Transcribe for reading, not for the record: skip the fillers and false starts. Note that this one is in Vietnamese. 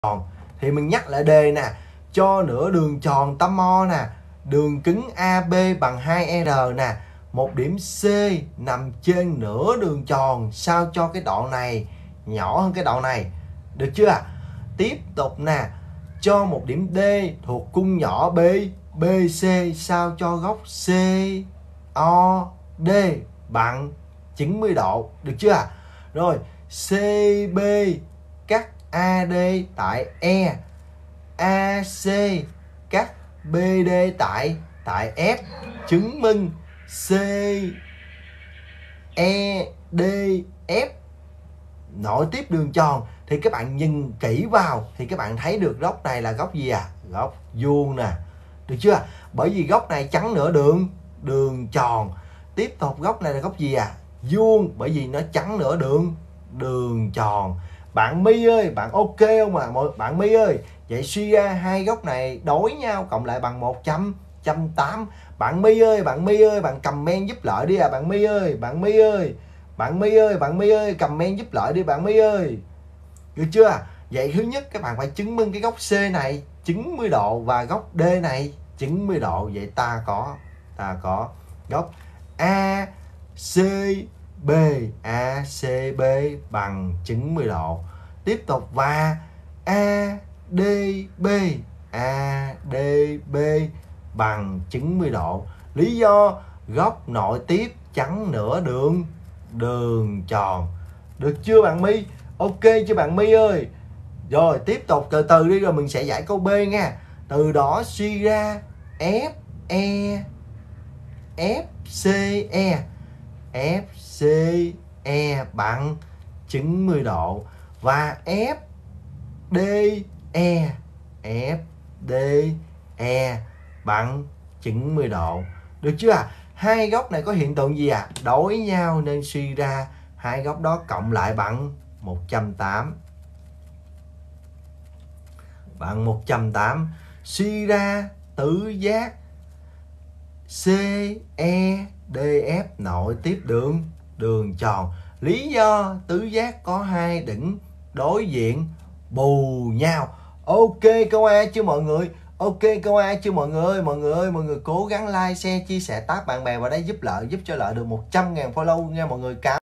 tròn. Thì mình nhắc lại đề nè, cho nửa đường tròn tâm O nè, đường kính AB bằng 2R nè, một điểm C nằm trên nửa đường tròn, sao cho cái đoạn này nhỏ hơn cái đoạn này, được chưa? Tiếp tục nè, cho một điểm D thuộc cung nhỏ BC, sao cho góc COD bằng 90 độ, được chưa? Rồi CB cắt AD tại E, AC cắt BD tại F, chứng minh CEDF nội tiếp đường tròn. Thì các bạn nhìn kỹ vào thì các bạn thấy được góc này là góc gì à? Góc vuông nè, được chưa? Bởi vì góc này chắn nửa đường tròn. Tiếp tục góc này là góc gì à? Vuông, bởi vì nó chắn nửa đường tròn. Bạn My ơi, bạn ok không à? Bạn My ơi, vậy suy ra hai góc này đối nhau cộng lại bằng 180. Bạn My ơi, bạn comment giúp lợi đi à. Bạn My ơi, comment giúp lợi đi bạn My ơi, được chưa? Vậy thứ nhất các bạn phải chứng minh cái góc C này 90 độ và góc D này 90 độ. Vậy ta có góc ACB bằng 90 độ. Tiếp tục và ADB bằng 90 độ. Lý do góc nội tiếp chắn nửa đường tròn. Được chưa bạn My? Ok chưa bạn My ơi? Rồi tiếp tục từ từ đi, rồi mình sẽ giải câu B nha. Từ đó suy ra FCE bằng 90 độ và FDE bằng 90 độ. Được chưa? Hai góc này có hiện tượng gì à? Đối nhau nên suy ra hai góc đó cộng lại bằng 180. Bằng 180. Suy ra tứ giác CEDF nội tiếp đường tròn. Lý do tứ giác có hai đỉnh đối diện bù nhau. Ok câu A chưa mọi người? Ok câu A chưa mọi người? Mọi người cố gắng like, share, chia sẻ, tag bạn bè vào đây giúp cho lợi được 100.000 follow nha mọi người.